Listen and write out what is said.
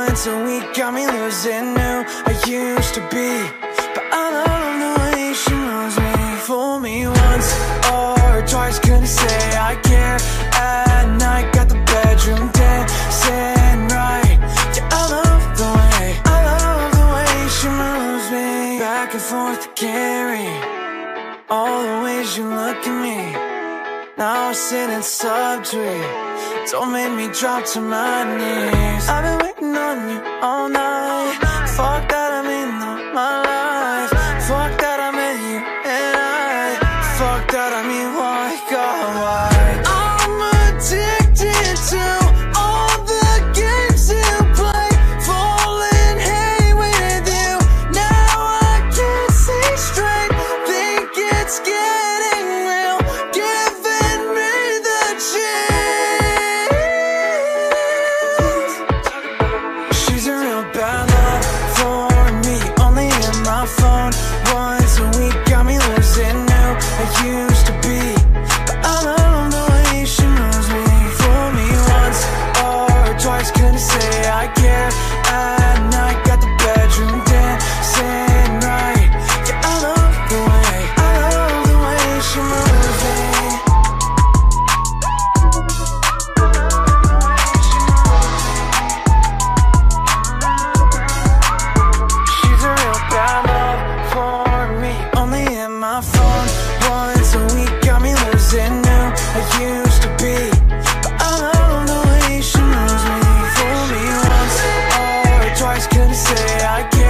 Once a week got me losing who I used to be, but I love the way she moves me. Fool me once or twice, couldn't say I care. At night, got the bedroom dancing right. Yeah, I love the way she moves me. Back and forth to carry all the ways you look at me. Now I sit in subtweet, don't make me drop to my knees. I've been waiting on you all night. Fuck that I'm in my life. Fuck that I met you and fuck that I mean why, God, why? I'm addicted to all the games you play. Falling hey with you, now I can't see straight. Think it's getting real, giving me the chills. She's a real bad love for me, only in my phone. Once a week got me losing who I used to be, but I love the way she moves me. Fool me once or twice, couldn't say I care. At night, got the bedroom dancing right. Yeah, I love the way she moves me. She's a real bad love for me, only in my phone. Once a week got me losing who I used to be, but I love the way she moves me. Fool me once or twice, couldn't say I care.